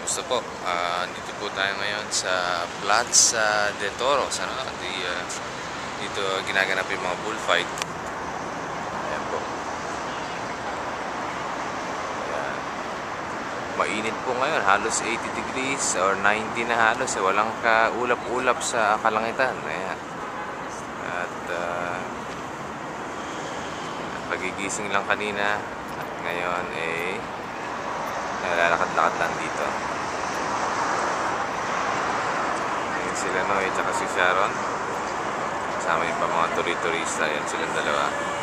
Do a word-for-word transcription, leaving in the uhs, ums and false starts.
Gusto po, ah, dito po tayo ngayon sa Plaza de Toros, ano? Di, ah, dito ginaganap yung mga bullfight. Ayan po. Ayan. Mainit po ngayon, halos eighty degrees or ninety na halos. Eh. Walang kaulap-ulap sa kalangitan. Ayan. At uh, pagigising lang kanina at ngayon eh nalalakad-lakad lang dito. Sila Noe at si Sharon kasama yung pa mga turi-turista. Yan silang dalawa.